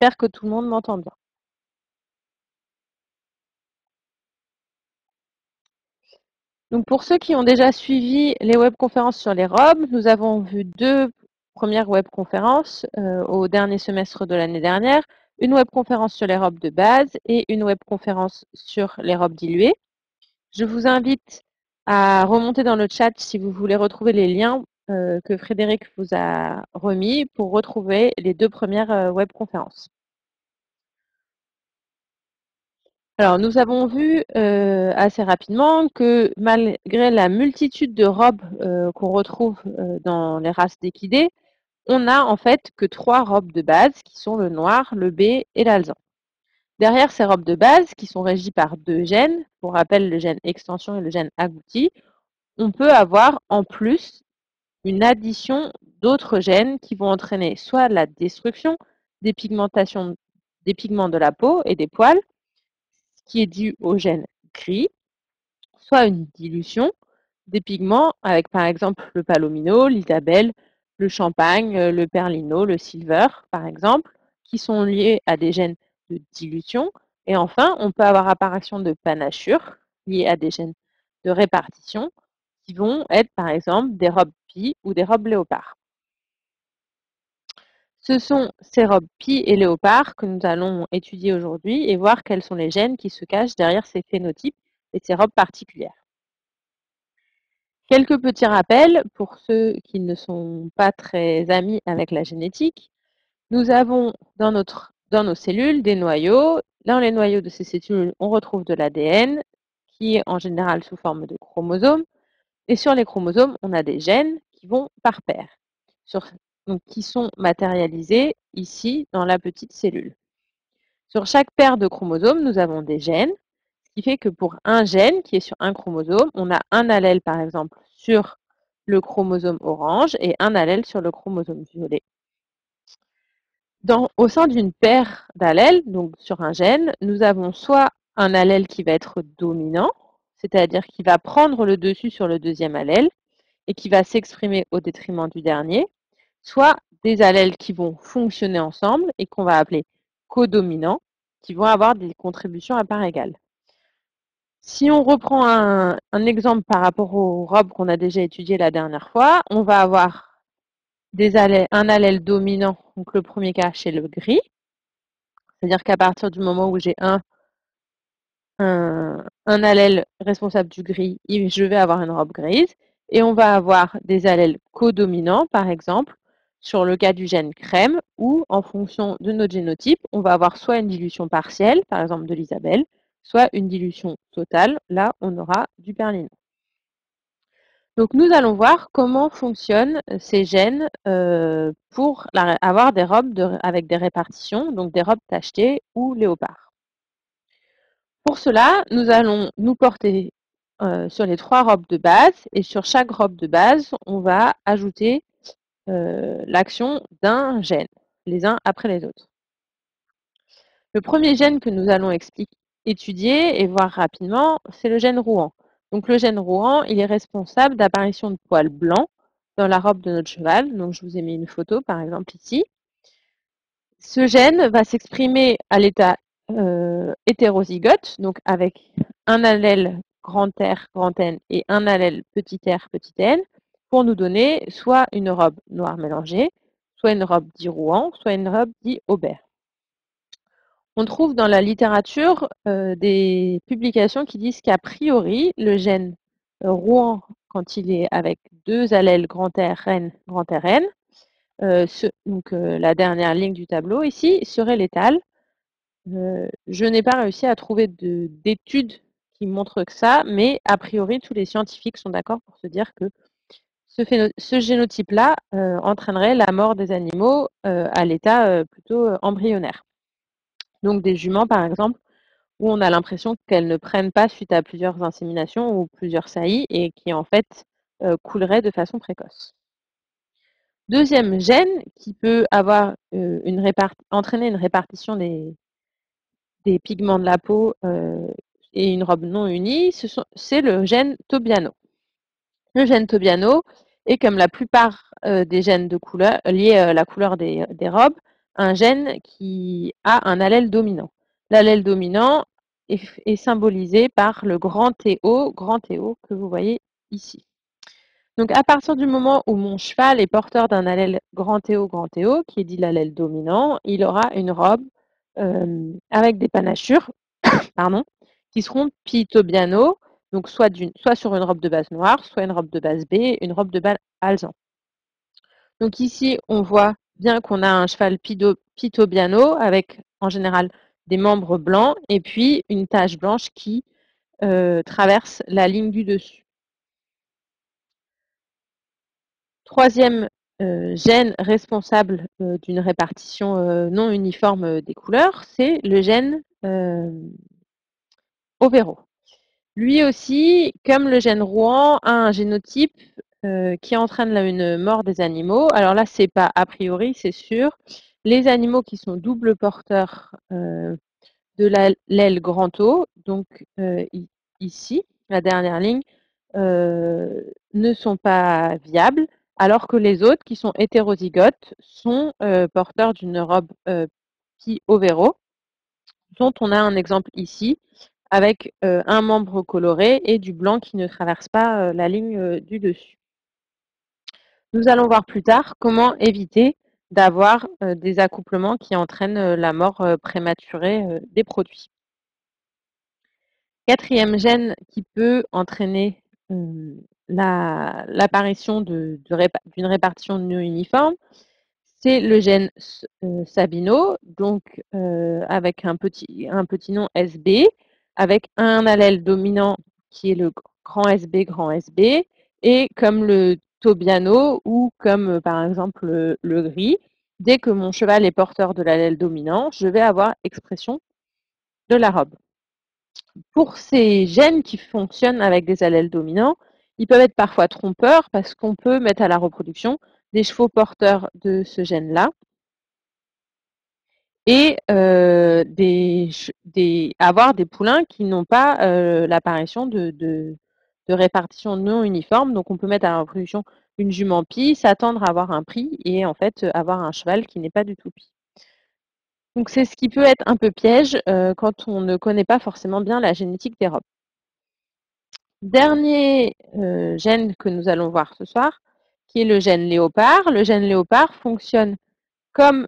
J'espère que tout le monde m'entend bien. Donc pour ceux qui ont déjà suivi les webconférences sur les robes, nous avons vu deux premières webconférences au dernier semestre de l'année dernière, une webconférence sur les robes de base et une webconférence sur les robes diluées. Je vous invite à remonter dans le chat si vous voulez retrouver les liens que Frédéric vous a remis pour retrouver les deux premières webconférences. Alors, nous avons vu assez rapidement que malgré la multitude de robes qu'on retrouve dans les races d'équidés, on n'a en fait que 3 robes de base qui sont le noir, le baie et l'alezan. Derrière ces robes de base, qui sont régies par 2 gènes, pour rappel le gène extension et le gène agouti, on peut avoir en plus une addition d'autres gènes qui vont entraîner soit la destruction des pigmentations des pigments de la peau et des poils, qui est dû au gène gris, soit une dilution des pigments avec par exemple le palomino, l'isabelle, le champagne, le perlino, le silver par exemple, qui sont liés à des gènes de dilution. Et enfin, on peut avoir apparition de panachures liées à des gènes de répartition qui vont être par exemple des robes pie ou des robes léopard. Ce sont ces robes pie et léopard que nous allons étudier aujourd'hui et voir quels sont les gènes qui se cachent derrière ces phénotypes et ces robes particulières. Quelques petits rappels pour ceux qui ne sont pas très amis avec la génétique. Nous avons dans nos cellules des noyaux. Dans les noyaux de ces cellules, on retrouve de l'ADN qui est en général sous forme de chromosomes. Et sur les chromosomes, on a des gènes qui vont par paire, donc qui sont matérialisés ici dans la petite cellule. Sur chaque paire de chromosomes, nous avons des gènes, ce qui fait que pour un gène qui est sur un chromosome, on a un allèle par exemple sur le chromosome orange et un allèle sur le chromosome violet. Au sein d'une paire d'allèles, donc sur un gène, nous avons soit un allèle qui va être dominant, c'est-à-dire qui va prendre le dessus sur le deuxième allèle et qui va s'exprimer au détriment du dernier, soit des allèles qui vont fonctionner ensemble et qu'on va appeler codominants, qui vont avoir des contributions à parts égales. Si on reprend un exemple par rapport aux robes qu'on a déjà étudiées la dernière fois, on va avoir un allèle dominant, donc le premier cas chez le gris, c'est-à-dire qu'à partir du moment où j'ai un allèle responsable du gris, je vais avoir une robe grise. Et on va avoir des allèles codominants, par exemple, sur le cas du gène crème, où en fonction de notre génotype, on va avoir soit une dilution partielle, par exemple de l'isabelle, soit une dilution totale. Là, on aura du perlino. Donc nous allons voir comment fonctionnent ces gènes pour avoir des robes avec des répartitions, donc des robes tachetées ou léopard. Pour cela, nous allons nous porter sur les 3 robes de base et sur chaque robe de base, on va ajouter l'action d'un gène, les uns après les autres. Le premier gène que nous allons étudier et voir rapidement, c'est le gène Rouen. Donc le gène Rouen, il est responsable d'apparition de poils blancs dans la robe de notre cheval. Donc je vous ai mis une photo par exemple ici. Ce gène va s'exprimer à l'état hétérozygote, donc avec un allèle grand R, grand N et un allèle petit r, petit n, pour nous donner soit une robe noire mélangée, soit une robe dit Rouen, soit une robe dit Aubert. On trouve dans la littérature des publications qui disent qu'a priori, le gène Rouen, quand il est avec 2 allèles grand R, N, grand Rn, la dernière ligne du tableau ici, serait létale. Je n'ai pas réussi à trouver d'études qui montrent que ça, mais a priori, tous les scientifiques sont d'accord pour se dire que ce génotype-là entraînerait la mort des animaux à l'état plutôt embryonnaire. Donc des juments, par exemple, où on a l'impression qu'elles ne prennent pas suite à plusieurs inséminations ou plusieurs saillies et qui, en fait, couleraient de façon précoce. Deuxième gène qui peut avoir entraîner une répartition des pigments de la peau et une robe non unie, c'est le gène Tobiano. Le gène Tobiano est, comme la plupart des gènes de couleur, liés à la couleur des robes, un gène qui a un allèle dominant. L'allèle dominant est symbolisé par le grand TO que vous voyez ici. Donc à partir du moment où mon cheval est porteur d'un allèle grand TO, qui est dit l'allèle dominant, il aura une robe avec des panachures, pardon, qui seront Pitobiano, donc soit sur une robe de base noire, soit une robe de base B, une robe de base alezan. Donc ici, on voit bien qu'on a un cheval Pitobiano avec en général des membres blancs et puis une tache blanche qui traverse la ligne du dessus. Troisième gène responsable d'une répartition non uniforme des couleurs, c'est le gène Overo. Lui aussi, comme le gène Rouen, a un génotype qui entraîne une mort des animaux. Alors là, c'est pas a priori, c'est sûr. Les animaux qui sont double porteurs de l'aile grand O, donc ici, la dernière ligne, ne sont pas viables, alors que les autres, qui sont hétérozygotes, sont porteurs d'une robe Pi overo, dont on a un exemple ici, avec un membre coloré et du blanc qui ne traverse pas la ligne du dessus. Nous allons voir plus tard comment éviter d'avoir des accouplements qui entraînent la mort prématurée des produits. Quatrième gène qui peut entraîner l'apparition d'une répartition non uniforme, c'est le gène Sabino, donc avec un petit nom SB, avec un allèle dominant qui est le grand SB, et comme le Tobiano ou comme par exemple le gris, dès que mon cheval est porteur de l'allèle dominant, je vais avoir expression de la robe. Pour ces gènes qui fonctionnent avec des allèles dominants, ils peuvent être parfois trompeurs parce qu'on peut mettre à la reproduction des chevaux porteurs de ce gène-là et avoir des poulains qui n'ont pas l'apparition de répartition non uniforme. Donc on peut mettre à la reproduction une jument pie, s'attendre à avoir un prix et en fait avoir un cheval qui n'est pas du tout pie. Donc c'est ce qui peut être un peu piège quand on ne connaît pas forcément bien la génétique des robes. Dernier gène que nous allons voir ce soir, qui est le gène léopard. Le gène léopard fonctionne comme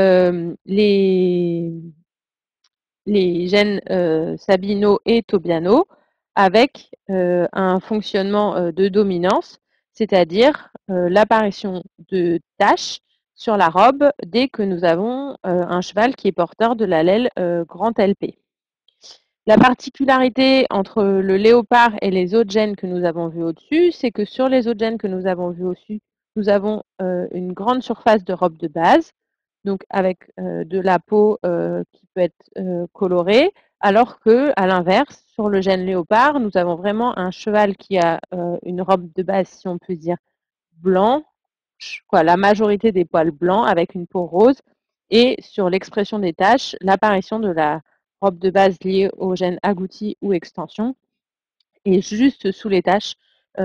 les gènes Sabino et Tobiano, avec un fonctionnement de dominance, c'est-à-dire l'apparition de taches sur la robe dès que nous avons un cheval qui est porteur de l'allèle grand LP. La particularité entre le léopard et les autres gènes que nous avons vus au-dessus, c'est que sur les autres gènes que nous avons vus au-dessus, nous avons une grande surface de robe de base, donc avec de la peau qui peut être colorée, alors que, à l'inverse, sur le gène léopard, nous avons vraiment un cheval qui a une robe de base, si on peut dire, blanc, la majorité des poils blancs avec une peau rose, et sur l'expression des taches, l'apparition de la robe de base liée au gène agouti ou extension, et juste sous les taches,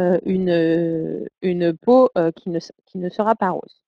une peau qui ne sera pas rose.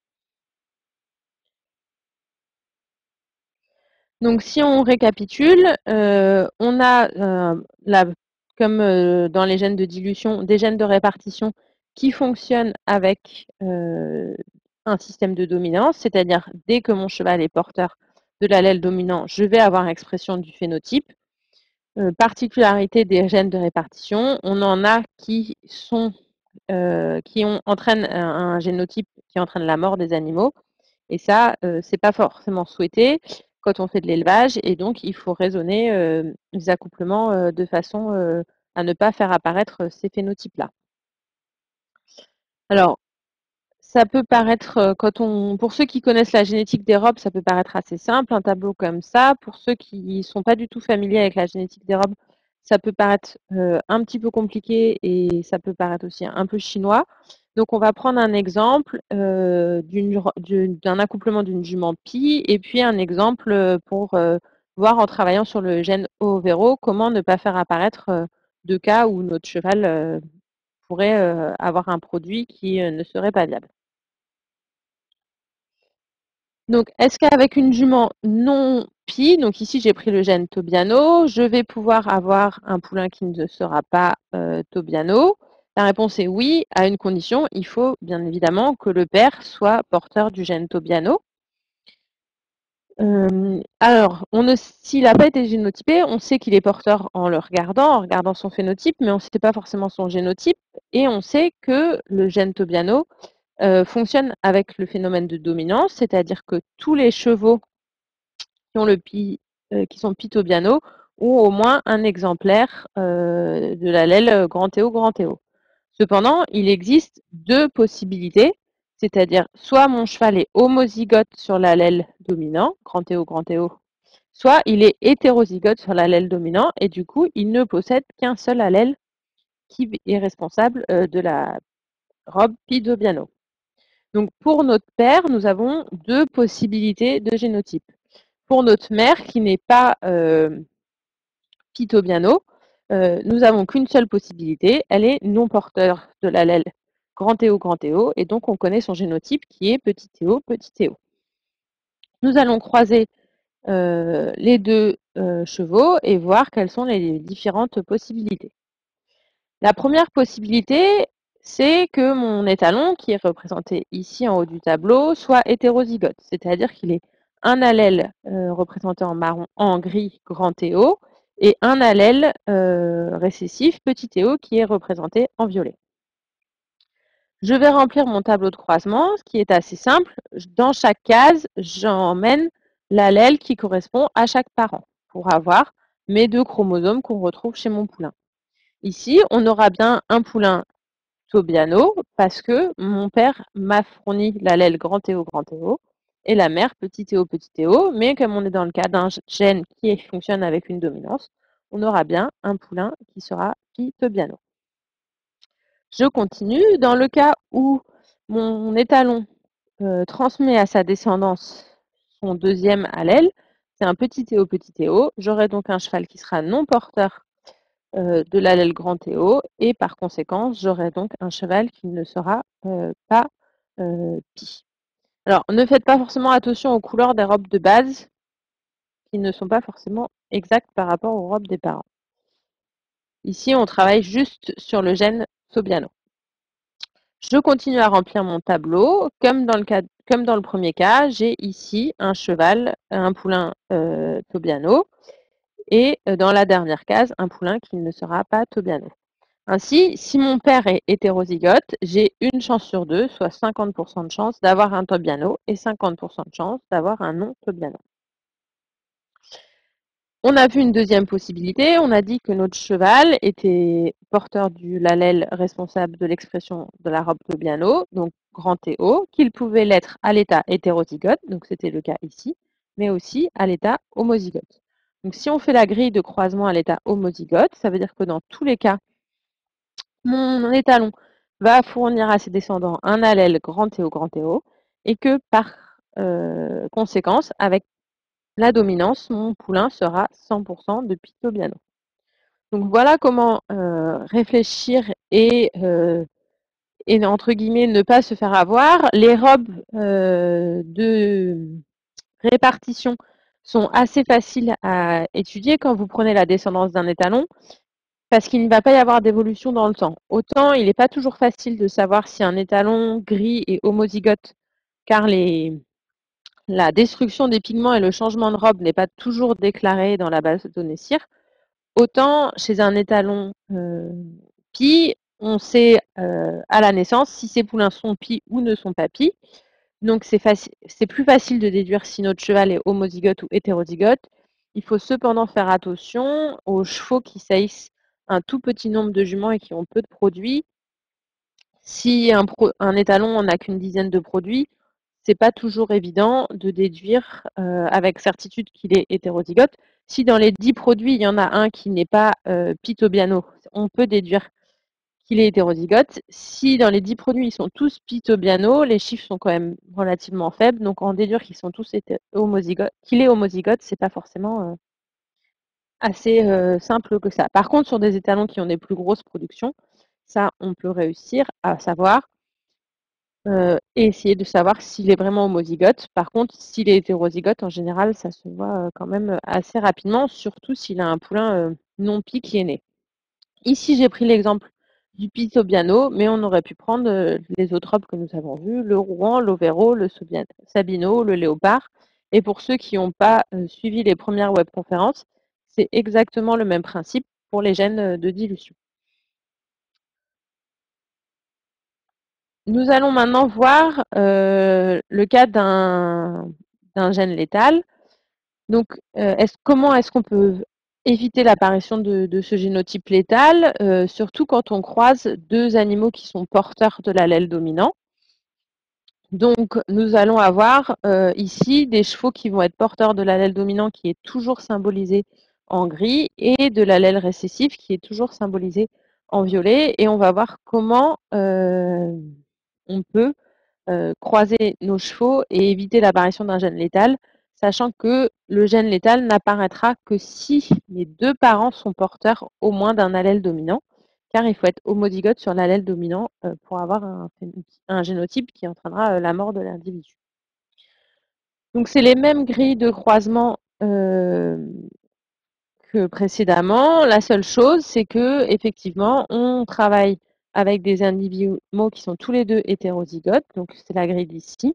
Donc si on récapitule, on a comme dans les gènes de dilution, des gènes de répartition qui fonctionnent avec un système de dominance, c'est-à-dire dès que mon cheval est porteur de l'allèle dominant, je vais avoir expression du phénotype. Particularité des gènes de répartition, on en a qui entraînent un génotype qui entraîne la mort des animaux. Et ça, c'est pas forcément souhaité quand on fait de l'élevage. Et donc, il faut raisonner les accouplements de façon à ne pas faire apparaître ces phénotypes-là. Alors, ça peut paraître, pour ceux qui connaissent la génétique des robes, ça peut paraître assez simple, un tableau comme ça. Pour ceux qui ne sont pas du tout familiers avec la génétique des robes, ça peut paraître un petit peu compliqué et ça peut paraître aussi un peu chinois. Donc, on va prendre un exemple d'un accouplement d'une jument pie et puis un exemple pour voir en travaillant sur le gène Overo comment ne pas faire apparaître de cas où notre cheval pourrait avoir un produit qui ne serait pas viable. Donc, est-ce qu'avec une jument non pie, donc ici j'ai pris le gène Tobiano, je vais pouvoir avoir un poulain qui ne sera pas Tobiano? La réponse est oui, à une condition, il faut bien évidemment que le père soit porteur du gène Tobiano. Alors, s'il n'a pas été génotypé, on sait qu'il est porteur en regardant son phénotype, mais on ne sait pas forcément son génotype, et on sait que le gène Tobiano fonctionne avec le phénomène de dominance, c'est-à-dire que tous les chevaux qui sont Pitobiano ont au moins un exemplaire de l'allèle grand Théo, grand Théo. Cependant, il existe deux possibilités, c'est-à-dire soit mon cheval est homozygote sur l'allèle dominant, grand Théo, soit il est hétérozygote sur l'allèle dominant et du coup, il ne possède qu'un seul allèle qui est responsable de la robe Pitobiano. Donc pour notre père, nous avons deux possibilités de génotype. Pour notre mère, qui n'est pas Pitobiano, nous n'avons qu'une seule possibilité, elle est non porteur de l'allèle grand Théo, et donc on connaît son génotype qui est petit Théo, petit Théo. Nous allons croiser les deux chevaux et voir quelles sont les différentes possibilités. La première possibilité, c'est que mon étalon, qui est représenté ici en haut du tableau, soit hétérozygote, c'est-à-dire qu'il est un allèle représenté en marron, en gris, grand Théo, et un allèle récessif, petit Théo, qui est représenté en violet. Je vais remplir mon tableau de croisement, ce qui est assez simple. Dans chaque case, j'emmène l'allèle qui correspond à chaque parent pour avoir mes deux chromosomes qu'on retrouve chez mon poulain. Ici, on aura bien un poulain Tobiano parce que mon père m'a fourni l'allèle grand Théo et la mère petit Théo, mais comme on est dans le cas d'un gène qui fonctionne avec une dominance, on aura bien un poulain qui sera Pi Tobiano. Je continue. Dans le cas où mon étalon transmet à sa descendance son deuxième allèle, c'est un petit Théo, j'aurai donc un cheval qui sera non porteur de l'allèle grand Théo et par conséquent, j'aurai donc un cheval qui ne sera pas Pi. Alors, ne faites pas forcément attention aux couleurs des robes de base qui ne sont pas forcément exactes par rapport aux robes des parents. Ici, on travaille juste sur le gène Tobiano. Je continue à remplir mon tableau. Comme dans le premier cas, j'ai ici un cheval, un poulain Tobiano, et dans la dernière case, un poulain qui ne sera pas Tobiano. Ainsi, si mon père est hétérozygote, j'ai une chance sur deux, soit 50% de chance d'avoir un Tobiano et 50% de chance d'avoir un non Tobiano. On a vu une deuxième possibilité, on a dit que notre cheval était porteur de l'allèle responsable de l'expression de la robe Tobiano, donc grand Théo, qu'il pouvait l'être à l'état hétérozygote, donc c'était le cas ici, mais aussi à l'état homozygote. Donc si on fait la grille de croisement à l'état homozygote, ça veut dire que dans tous les cas, mon étalon va fournir à ses descendants un allèle grand Théo, et que par conséquence, avec la dominance, mon poulain sera 100% de Pitobiano. Donc voilà comment réfléchir et entre guillemets ne pas se faire avoir. Les robes de répartition sont assez faciles à étudier quand vous prenez la descendance d'un étalon parce qu'il ne va pas y avoir d'évolution dans le temps. Autant il n'est pas toujours facile de savoir si un étalon gris est homozygote car la destruction des pigments et le changement de robe n'est pas toujours déclaré dans la base de données CIR. Autant chez un étalon Pi, on sait à la naissance si ces poulains sont Pi ou ne sont pas Pi. Donc c'est plus facile de déduire si notre cheval est homozygote ou hétérozygote. Il faut cependant faire attention aux chevaux qui saillissent un tout petit nombre de juments et qui ont peu de produits. Si un étalon n'a qu'une dizaine de produits, c'est pas toujours évident de déduire avec certitude qu'il est hétérozygote. Si dans les 10 produits, il y en a un qui n'est pas Pitobiano, on peut déduire qu'il est hétérozygote. Si dans les 10 produits, ils sont tous Pitobiano, les chiffres sont quand même relativement faibles, donc en déduire qu'ils sont tous homozygotes, qu'il est homozygote, c'est pas forcément assez simple que ça. Par contre, sur des étalons qui ont des plus grosses productions, ça, on peut réussir à savoir et essayer de savoir s'il est vraiment homozygote. Par contre, s'il est hétérozygote, en général, ça se voit quand même assez rapidement, surtout s'il a un poulain non-pie qui est né. Ici, j'ai pris l'exemple du Pitobiano, mais on aurait pu prendre les autres robes que nous avons vues, le Rouen, l'Overo, le Sabino, le Léopard. Et pour ceux qui n'ont pas suivi les premières webconférences, c'est exactement le même principe pour les gènes de dilution. Nous allons maintenant voir le cas d'un gène létal. Donc, comment est-ce qu'on peut éviter l'apparition de ce génotype létal, surtout quand on croise deux animaux qui sont porteurs de l'allèle dominant. Donc, nous allons avoir ici des chevaux qui vont être porteurs de l'allèle dominant qui est toujours symbolisé en gris et de l'allèle récessif qui est toujours symbolisé en violet. Et on va voir comment on peut croiser nos chevaux et éviter l'apparition d'un gène létal, sachant que le gène létal n'apparaîtra que si les deux parents sont porteurs au moins d'un allèle dominant, car il faut être homozygote sur l'allèle dominant pour avoir un génotype qui entraînera la mort de l'individu. Donc c'est les mêmes grilles de croisement que précédemment. La seule chose, c'est que effectivement, on travaille avec des individus qui sont tous les deux hétérozygotes, donc c'est la grille d'ici,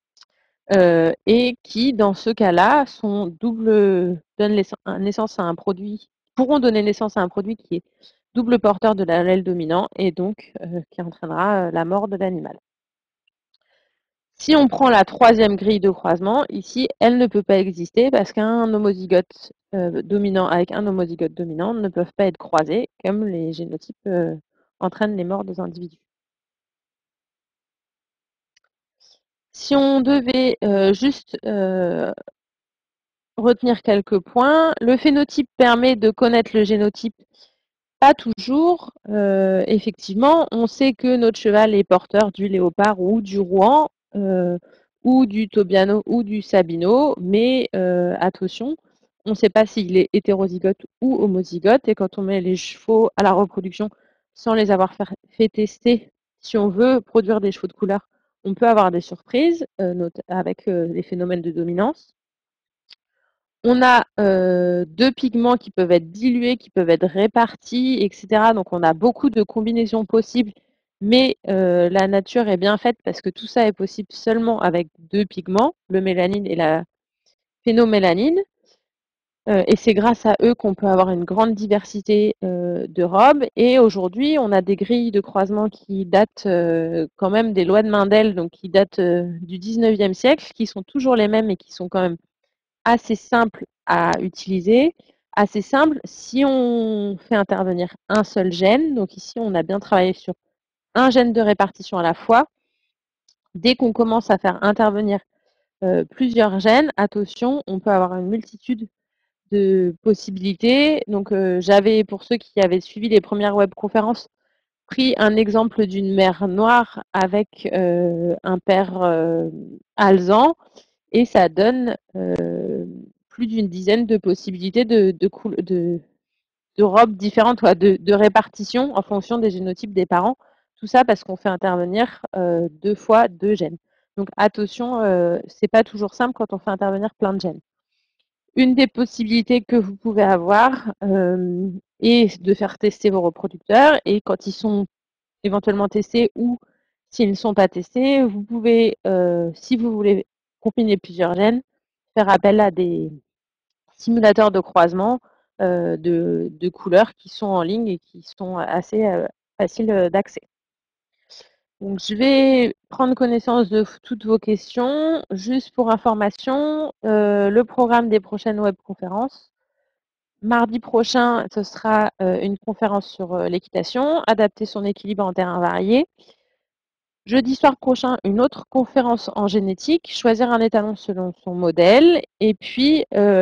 et qui, dans ce cas-là, donnent naissance à un produit, pourront donner naissance à un produit qui est double porteur de l'allèle dominant et donc qui entraînera la mort de l'animal. Si on prend la troisième grille de croisement, ici, elle ne peut pas exister parce qu'un homozygote dominant avec un homozygote dominant ne peuvent pas être croisés, comme les génotypes entraînent les morts des individus. Si on devait juste retenir quelques points, le phénotype permet de connaître le génotype. Pas toujours. Effectivement, on sait que notre cheval est porteur du léopard ou du Rouen, ou du Tobiano ou du Sabino, mais attention, on ne sait pas s'il est hétérozygote ou homozygote. Et quand on met les chevaux à la reproduction sans les avoir fait tester, si on veut produire des chevaux de couleur, on peut avoir des surprises avec les phénomènes de dominance. On a deux pigments qui peuvent être dilués, qui peuvent être répartis, etc. Donc on a beaucoup de combinaisons possibles, mais la nature est bien faite parce que tout ça est possible seulement avec deux pigments, le mélanine et la phénomélanine. Et c'est grâce à eux qu'on peut avoir une grande diversité de robes. Et aujourd'hui, on a des grilles de croisement qui datent quand même des lois de Mendel, donc qui datent du 19e siècle, qui sont toujours les mêmes et qui sont quand même assez simple à utiliser, assez simple si on fait intervenir un seul gène. Donc ici, on a bien travaillé sur un gène de répartition à la fois. Dès qu'on commence à faire intervenir plusieurs gènes, attention, on peut avoir une multitude de possibilités. Donc j'avais, pour ceux qui avaient suivi les premières webconférences, pris un exemple d'une mère noire avec un père alezan. Et ça donne plus d'une dizaine de possibilités de robes différentes, de répartition en fonction des génotypes des parents. Tout ça parce qu'on fait intervenir deux fois deux gènes. Donc attention, c'est pas toujours simple quand on fait intervenir plein de gènes. Une des possibilités que vous pouvez avoir est de faire tester vos reproducteurs, et quand ils sont éventuellement testés ou s'ils ne sont pas testés, vous pouvez, si vous voulez combiner plusieurs gènes, faire appel à des simulateurs de croisement de couleurs qui sont en ligne et qui sont assez faciles d'accès. Donc, je vais prendre connaissance de toutes vos questions. Juste pour information, le programme des prochaines webconférences. Mardi prochain, ce sera une conférence sur l'équitation, adapter son équilibre en terrain varié. Jeudi soir prochain, une autre conférence en génétique, choisir un étalon selon son modèle. Et puis,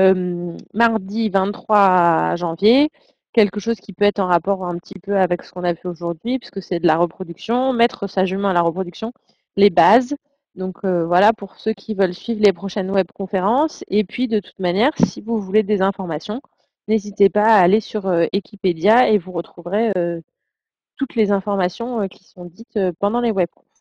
mardi 23 janvier, quelque chose qui peut être en rapport un petit peu avec ce qu'on a fait aujourd'hui, puisque c'est de la reproduction, mettre sa jument à la reproduction, les bases. Donc voilà, pour ceux qui veulent suivre les prochaines webconférences. Et puis, de toute manière, si vous voulez des informations, n'hésitez pas à aller sur Equipedia et vous retrouverez toutes les informations qui sont dites pendant les webconférences.